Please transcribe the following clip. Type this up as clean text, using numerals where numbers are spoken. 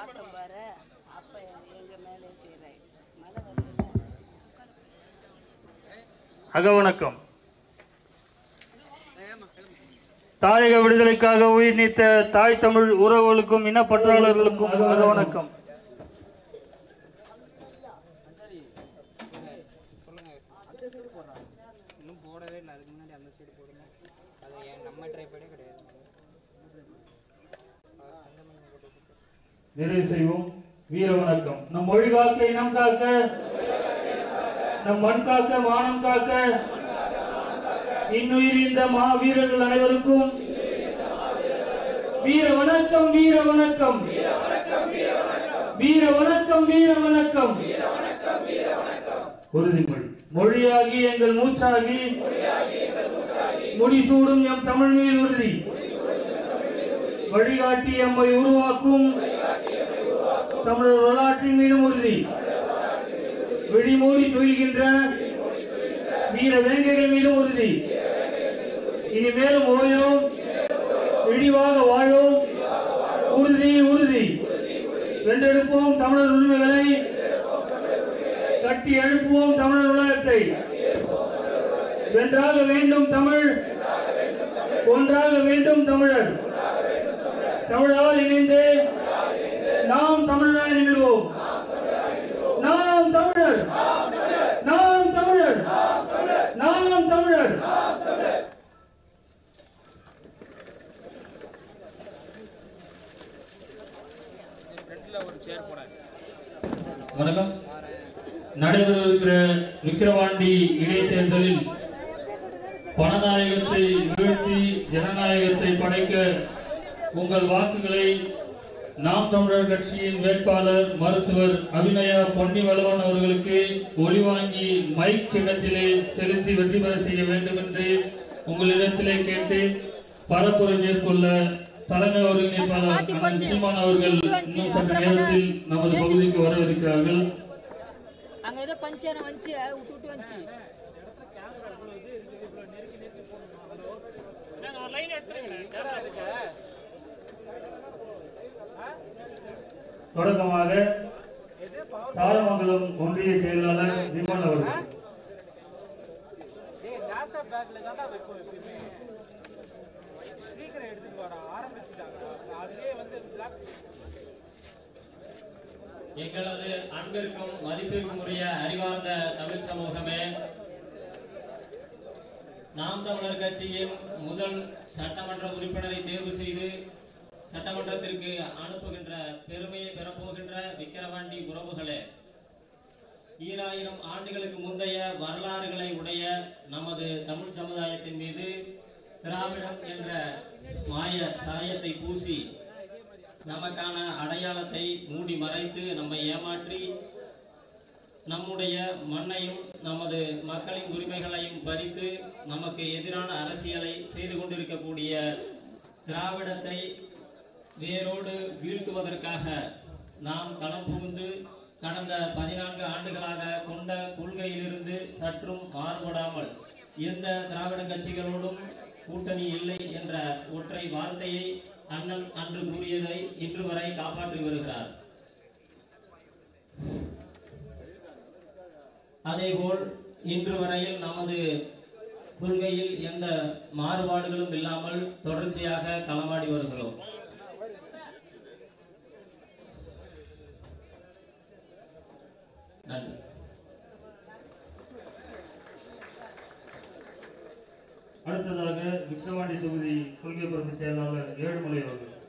ஆட்டம் பாரு அப்ப எங்க மேலே செய்யறாய் மழை வருது. அகவணக்கம். தாயக விடுதலைக்காக உயிர் நீத்த தாய் தமிழ் உறவுகளுக்கும் இனப்பற்றாளர்களுக்கும் அகவணக்கம். நிறைவு செய்வோம். வீர வணக்கம். நம் மொழி காக்க, இனம் காக்க, நம் மண் காக்க, மானம் காக்க, இன்னுயிர் இந்த மாவீரர்கள் அனைவருக்கும் வீர வணக்கம், வீர வணக்கம், வீர வணக்கம், வீர வணக்கம். உறுதிமொழி. மொழியாகி எங்கள் மூச்சாகி முடிசூடும் எம் தமிழ் மீது உறுதி. வழிகாட்டி எம்மை உருவாக்கும் தமிழர் வரலாற்றின் மீதும் உறுதி. விழிமூடி துயில்கின்ற வீர வேங்கைகள் மீதும் உறுதி. இனி மேலும் ஓயோம், இழிவாக வாழோம். உறுதி, உறுதி. வென்றெடுப்போம் தமிழர் உரிமைகளை, கட்டி எழுப்புவோம் தமிழர் உலகத்தை. வென்றாக வேண்டும் தமிழ், ஒன்றாக வேண்டும் தமிழர். தமிழால் இணைந்து நாம் தமிழராய் நிகழ்வோம். நாம் தமிழர், நாம் தமிழர், நாம் தமிழர். வணக்கம். நடைபெறவிருக்கிற விக்கிரவாண்டி இடைத்தேர்தலில் பணநாயகத்தை வீழ்த்தி ஜனநாயகத்தை படைக்க உங்கள் வாக்குகளை நாம் தமிழர் கட்சியின் வேட்பாளர் மருத்துவர் அபிநயா பொன்னிவளவன் அவர்களுக்கு ஒளிவாங்கி மைக் சின்னத்திலே செலுத்தி வெற்றி பெற செய்ய வேண்டும் என்று உங்களிடத்திலே கேட்டு பரப்புரை மேற்கொள்ள தலைமை ஒருங்கிணைப்பாளர் சீமான் அவர்கள் இன்னும் சற்று நேரத்தில் நமது பகுதிக்கு வரவிருக்கிறார்கள். தொடக்கமாக தாரமங்கலம் ஒன்றிய செயலாளர் விமல் அவர்கள். எங்களது அன்பிற்கும் மதிப்பிற்கும் உரிய அறிவார்ந்த தமிழ் சமூகமே, நாம் தமிழர் கட்சியின் முதல் சட்டமன்ற உறுப்பினரை தேர்வு செய்து சட்டமன்றத்திற்கு அனுப்புகின்ற பெருமையை பெறப்போகின்ற விக்கிரவாண்டி உறவுகளே, 2000 ஆண்டுகளுக்கு முந்தைய வரலாறுகளை உடைய நமது தமிழ் சமுதாயத்தின் மீது திராவிடம் என்ற மாய சாயத்தை பூசி நமக்கான அடையாளத்தை மூடி மறைத்து நம்மை ஏமாற்றி நம்முடைய மண்ணையும் நமது மக்களின் உரிமைகளையும் பறித்து நமக்கு எதிரான அரசியலை செய்து கொண்டிருக்கக்கூடிய திராவிடத்தை வேரோடு வீழ்த்துவதற்காக நாம் களம் புகுந்து கடந்த 14 ஆண்டுகளாக கொண்ட கொள்கையிலிருந்து சற்றும் மாறுபடாமல் எந்த திராவிட கட்சிகளோடும் கூட்டணி இல்லை என்ற ஒற்றை வார்த்தையை அண்ணன் அன்று கூறியதை இன்று வரை காப்பாற்றி வருகிறார். அதேபோல் இன்று வரையில் நமது கொள்கையில் எந்த மாறுபாடுகளும் இல்லாமல் தொடர்ச்சியாக களமாடி வருகிறோம். நன்றி. அடுத்ததாக விக்கிரவாண்டி தொகுதி கொள்கை பொறுப்பு செயலாளர் ஏழுமலை அவர்கள்.